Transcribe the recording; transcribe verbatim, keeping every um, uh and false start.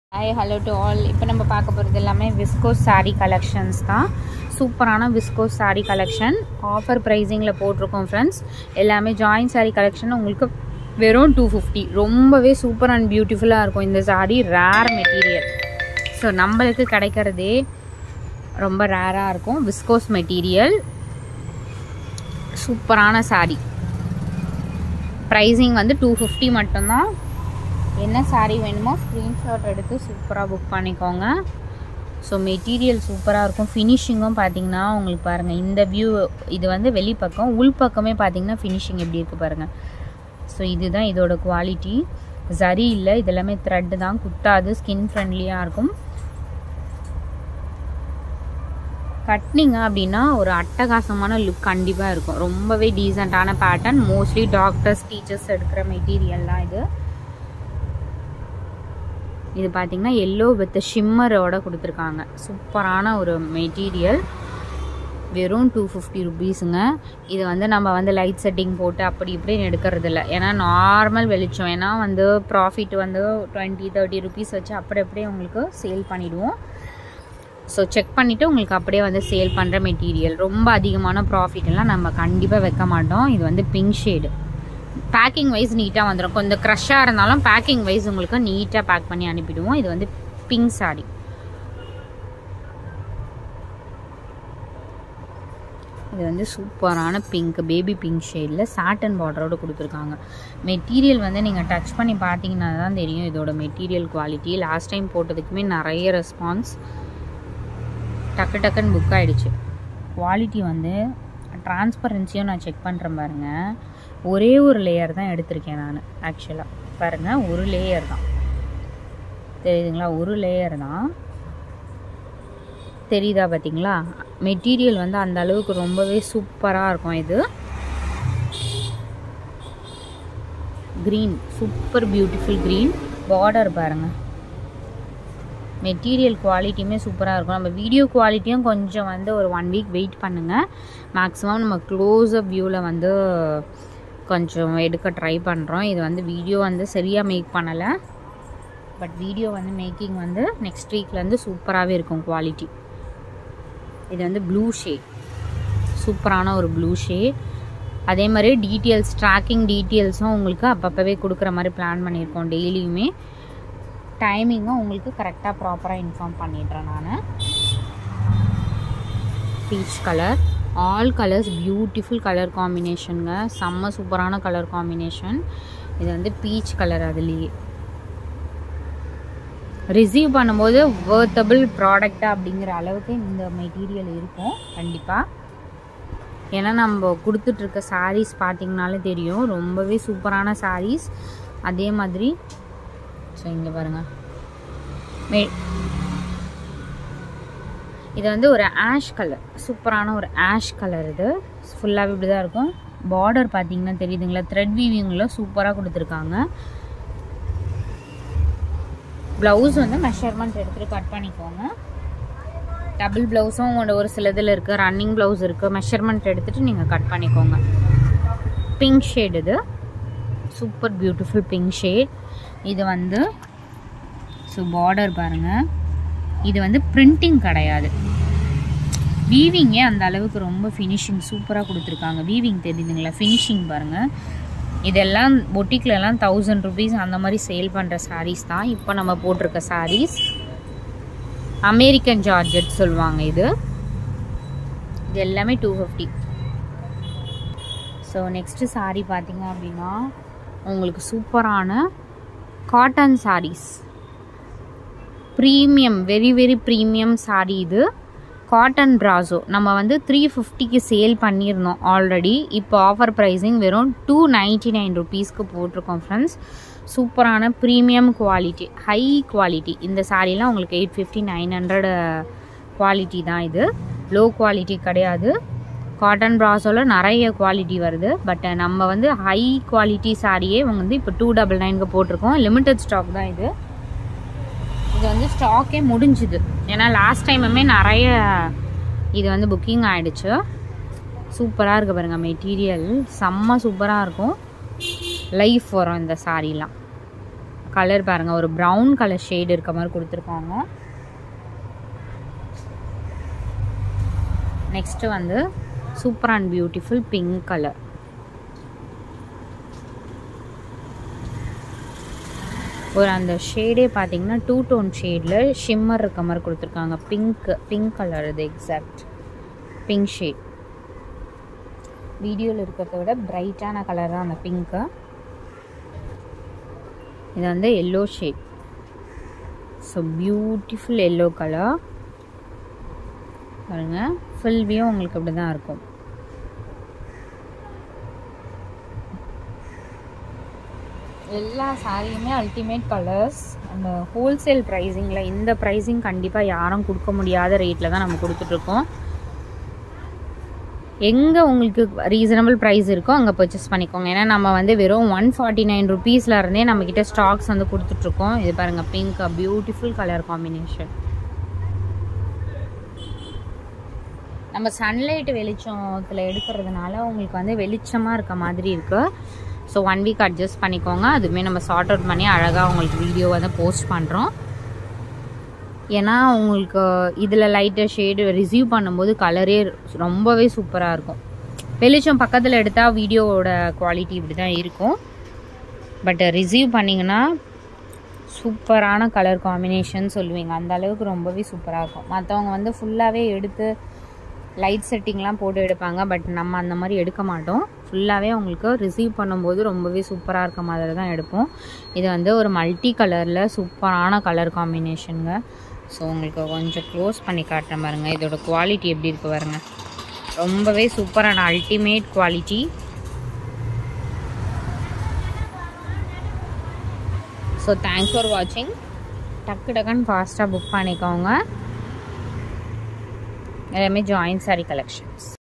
Hi, hello to all. இப்போ நம்ம பார்க்க போகிறது எல்லாமே விஸ்கோஸ் saree collections தான். சூப்பரான விஸ்கோஸ் saree collection ஆஃபர் ப்ரைஸிங்கில் போட்டிருக்கோம் ஃப்ரெண்ட்ஸ். எல்லாமே ஜாயின் saree collection உங்களுக்கு வெறும் டூ ஃபிஃப்டி. ரொம்பவே சூப்பர் அண்ட் பியூட்டிஃபுல்லாக இருக்கும் இந்த saree. Rare material. ஸோ நம்மளுக்கு கிடைக்கிறதே ரொம்ப ரேராக இருக்கும். விஸ்கோஸ் மெட்டீரியல் சூப்பரான saree. ப்ரைஸிங் வந்து டூ ஃபிஃப்டி மட்டும்தான். என்ன சாரீ வேணுமோ ஸ்க்ரீன்ஷாட் எடுத்து சூப்பராக புக் பண்ணிக்கோங்க. ஸோ மெட்டீரியல் சூப்பராக இருக்கும். ஃபினிஷிங்கும் பார்த்தீங்கன்னா உங்களுக்கு பாருங்கள், இந்த வியூ இது வந்து வெளிப்பக்கம், உள்பக்கமே பார்த்தீங்கன்னா ஃபினிஷிங் எப்படி இருக்குது பாருங்கள். ஸோ இதுதான் இதோட குவாலிட்டி. சரி இல்லை, இது எல்லாமே த்ரெட்டு தான், குட்டாது, ஸ்கின் ஃப்ரெண்ட்லியாக இருக்கும். கட்டினீங்க அப்படின்னா ஒரு அட்டகாசமான லுக் கண்டிப்பாக இருக்கும். ரொம்பவே டீசெண்டான பேட்டர்ன். மோஸ்ட்லி டாக்டர்ஸ் டீச்சர்ஸ் எடுக்கிற மெட்டீரியல் தான் இது. இது பார்த்தீங்கன்னா எல்லோ வித் ஷிம்மரோட கொடுத்துருக்காங்க. சூப்பரான ஒரு மெட்டீரியல். வெறும் டூ ஃபிஃப்டி ருபீஸுங்க. இது வந்து நம்ம வந்து லைட் செட்டிங் போட்டு அப்படி இப்படின்னு எடுக்கிறது இல்லை. ஏன்னா நார்மல் வெளிச்சம், ஏன்னா வந்து ப்ராஃபிட் வந்து டுவெண்ட்டி தேர்ட்டி ருபீஸ் வச்சு அப்படி அப்படியே உங்களுக்கு சேல் பண்ணிவிடுவோம். ஸோ செக் பண்ணிவிட்டு உங்களுக்கு அப்படியே வந்து சேல் பண்ணுற மெட்டீரியல். ரொம்ப அதிகமான ப்ராஃபிட்லாம் நம்ம கண்டிப்பாக வைக்க மாட்டோம். இது வந்து பிங்க் ஷேடு. பேக்கிங் வைஸ் நீட்டாக வந்துடும். கொஞ்சம் க்ரஷ்ஷாக இருந்தாலும் பேக்கிங் வைஸ் உங்களுக்கு நீட்டாக பேக் பண்ணி அனுப்பிடுவோம். இது வந்து பிங்க் சாரி. இது வந்து சூப்பரான பிங்க், பேபி பிங்க் ஷேடில் சாட்டன் பார்டரோடு கொடுத்துருக்காங்க. மெட்டீரியல் வந்து நீங்கள் டச் பண்ணி பார்த்தீங்கன்னா தான் தெரியும் இதோட மெட்டீரியல் குவாலிட்டி. லாஸ்ட் டைம் போட்டதுக்குமே நிறைய ரெஸ்பான்ஸ். டக்கு டக்குன்னு புக் ஆகிடுச்சு. குவாலிட்டி வந்து டிரான்ஸ்பரன்சியும் நான் செக் பண்ணுறேன் பாருங்கள். ஒரே ஒரு லேயர் தான் எடுத்திருக்கேன் நான் ஆக்சுவலாக. பாருங்கள், ஒரு லேயர் தான் தெரியுதுங்களா, ஒரு லேயர் தான் தெரியுதா பார்த்தீங்களா. மெட்டீரியல் வந்து அந்த அளவுக்கு ரொம்பவே சூப்பராக இருக்கும். இது green, super beautiful green border பாருங்கள். மெட்டீரியல் குவாலிட்டியுமே சூப்பராக இருக்கும். நம்ம வீடியோ குவாலிட்டியும் கொஞ்சம் வந்து ஒரு ஒன் வீக் வெயிட் பண்ணுங்கள். மேக்ஸிமம் நம்ம க்ளோஸ்அப் வியூவில் வந்து கொஞ்சம் எடுக்க ட்ரை பண்ணுறோம். இது வந்து வீடியோ வந்து சரியாக மேக் பண்ணலை, பட் வீடியோ வந்து மேக்கிங் வந்து நெக்ஸ்ட் வீக்லேருந்து சூப்பராகவே இருக்கும் குவாலிட்டி. இது வந்து ப்ளூ ஷேட், சூப்பரான ஒரு ப்ளூ ஷேட். அதே மாதிரி டீட்டெயில்ஸ், ட்ராக்கிங் டீட்டெயில்ஸும் உங்களுக்கு அப்பப்போவே கொடுக்குற மாதிரி பிளான் பண்ணியிருக்கோம். டெய்லியுமே டைமிங்கும் உங்களுக்கு கரெக்டாக ப்ராப்பராக இன்ஃபார்ம் பண்ணிடுறேன் நான். Peach colour, all colours beautiful colour காம்பினேஷனுங்க. செம்ம சூப்பரான கலர் காம்பினேஷன். இது வந்து பீச் கலர். அதுலேயே ரிசீவ் பண்ணும்போது வர்த்தபிள் ப்ராடக்ட் அப்படிங்கிற அளவுக்கு இந்த மெட்டீரியல் இருக்கும் கண்டிப்பாக. ஏன்னா நம்ம கொடுத்துட்ருக்க சாரீஸ் பார்த்திங்கனாலே தெரியும், ரொம்பவே சூப்பரான சாரீஸ். அதே மாதிரி ஸோ இங்கே பாருங்கள், மே இது வந்து ஒரு ஆஷ் கலர், சூப்பரான ஒரு ஆஷ் கலர். இது ஃபுல்லாகவே இப்படி தான் இருக்கும். பார்டர் பார்த்தீங்கன்னா தெரியுதுங்களா, த்ரெட் வீவிங்கில் சூப்பராக கொடுத்துருக்காங்க. ப்ளவுஸ் வந்து மெஷர்மெண்ட் எடுத்துகிட்டு கட் பண்ணிக்கோங்க. டபுள் ப்ளவுஸும் ஒரு சில இதில் இருக்குது, ரன்னிங் ப்ளவுஸ் இருக்குது. மெஷர்மெண்ட் எடுத்துகிட்டு நீங்கள் கட் பண்ணிக்கோங்க. பிங்க் ஷேட், இது சூப்பர் பியூட்டிஃபுல் பிங்க் ஷேட். இது வந்து ஸோ பார்டர் பாருங்கள். இது வந்து பிரிண்டிங் கிடையாது, வீவிங்கே அந்த அளவுக்கு ரொம்ப ஃபினிஷிங் சூப்பராக கொடுத்துருக்காங்க. வீவிங் தெரியுதுங்களா, ஃபினிஷிங் பாருங்கள். இதெல்லாம் பொட்டிக்லலாம் தௌசண்ட் ருபீஸ் அந்த மாதிரி சேல் பண்ணுற சாரீஸ் தான் இப்போ நம்ம போட்டிருக்க சாரீஸ். அமெரிக்கன் ஜார்ஜெட் சொல்லுவாங்க இது. இது எல்லாமே two fifty. So next sari பார்த்தீங்க அப்படின்னா உங்களுக்கு சூப்பரான cotton saris. Premium, very very premium sari இது. காட்டன் ப்ராசோ நம்ம வந்து த்ரீ ஃபிஃப்டிக்கு சேல் பண்ணியிருந்தோம் ஆல்ரெடி. இப்போ ஆஃபர் ப்ரைஸிங் வெறும் டூ நைன்ட்டி நைன் ருபீஸ்க்கு போட்டிருக்கோம் ஃப்ரெண்ட்ஸ். சூப்பரான ப்ரீமியம் குவாலிட்டி, ஹை குவாலிட்டி. இந்த சாரீலாம் உங்களுக்கு eight fifty nine hundred quality தான். இது லோ குவாலிட்டி கிடையாது. காட்டன் ப்ராஸோவில் நிறைய குவாலிட்டி வருது, பட் நம்ம வந்து ஹை குவாலிட்டி சாரியே வந்து இப்போ டூ டபுள் நைனுக்கு போட்டிருக்கோம். லிமிட்டட் ஸ்டாக் தான் இது. இது வந்து ஸ்டாக்கே முடிஞ்சுது, ஏன்னா லாஸ்ட் டைமுமே நிறைய இது வந்து புக்கிங் ஆகிடுச்சு. சூப்பராக இருக்குது பாருங்கள், மெட்டீரியல் செம்ம சூப்பராக இருக்கும். லைஃப் வரும் இந்த சாரீலாம். கலர் பாருங்கள், ஒரு ப்ரௌன் கலர் ஷேடு இருக்க மாதிரி கொடுத்துருக்காங்க. நெக்ஸ்ட்டு வந்து super and beautiful pink colour. ஒரு அந்த ஷேடே பார்த்தீங்கன்னா டூ டோன் ஷேடில் ஷிம்மர் இருக்க மாதிரி கொடுத்துருக்காங்க. பிங்க் பிங்க் கலர், இது எக்ஸாக்ட் பிங்க் ஷேட். வீடியோவில் இருக்கிறத விட பிரைட்டான கலர் தான் அந்த பிங்க்கு. இது வந்து yellow shade. So beautiful yellow colour பாருங்கள். ஃபுல் வியூ உங்களுக்கு அப்படி தான் இருக்கும். எல்லா சாரியுமே அல்டிமேட் கலர்ஸ். அந்த ஹோல்சேல் ப்ரைஸிங்கில் இந்த ப்ரைஸிங் கண்டிப்பாக யாரும் கொடுக்க முடியாத ரேட்டில் தான் நம்ம கொடுத்துட்ருக்கோம். எங்கே உங்களுக்கு ரீசனபிள் ப்ரைஸ் இருக்கோ அங்கே பர்ச்சேஸ் பண்ணிக்கோங்க. ஏன்னா நம்ம வந்து வெறும் ஒன் ஃபார்ட்டி நைன் ருபீஸில் இருந்தே நம்மக்கிட்ட ஸ்டாக்ஸ் வந்து கொடுத்துட்ருக்கோம். இது பாருங்கள், பிங்க் பியூட்டிஃபுல் கலர் காம்பினேஷன். நம்ம சன்லைட் வெளிச்சத்தில் எடுக்கிறதுனால உங்களுக்கு வந்து வெளிச்சமாக இருக்க மாதிரி இருக்குது. ஸோ ஒன் வீக் அட்ஜஸ்ட் பண்ணிக்கோங்க. அதுவுமே நம்ம சார்ட் அவுட் பண்ணி அழகாக உங்களுக்கு வீடியோ வந்து போஸ்ட் பண்ணுறோம். ஏன்னா உங்களுக்கு இதில் லைட்டாக ஷேடு ரிசீவ் பண்ணும்போது கலரே ரொம்பவே சூப்பராக இருக்கும். வெளிச்சம் பக்கத்தில் எடுத்தால் வீடியோவோட குவாலிட்டி இப்படி தான் இருக்கும். பட் ரிசீவ் பண்ணிங்கன்னா சூப்பரான கலர் காம்பினேஷன் சொல்லுவீங்க. அந்த அளவுக்கு ரொம்பவே சூப்பராக இருக்கும். மற்றவங்க வந்து ஃபுல்லாகவே எடுத்து லைட் செட்டிங்லாம் போட்டு எடுப்பாங்க. பட் நம்ம அந்த மாதிரி எடுக்க மாட்டோம். ஃபுல்லாகவே உங்களுக்கு ரிசீவ் பண்ணும்போது ரொம்பவே சூப்பராக இருக்க மாதிரி தான் எடுப்போம். இது வந்து ஒரு மல்டி கலரில் சூப்பரான கலர் காம்பினேஷனுங்க. ஸோ உங்களுக்கு கொஞ்சம் க்ளோஸ் பண்ணி காட்டுறேன் பாருங்கள். இதோட குவாலிட்டி எப்படி இருக்குது பாருங்கள். ரொம்பவே சூப்பரான ultimate quality. So thanks for வாட்சிங். டக்கு டக்குன்னு ஃபாஸ்ட்டாக புக் பண்ணிக்கோங்க. எல்லாமே ஜாயின் சாரி கலெக்ஷன்ஸ்.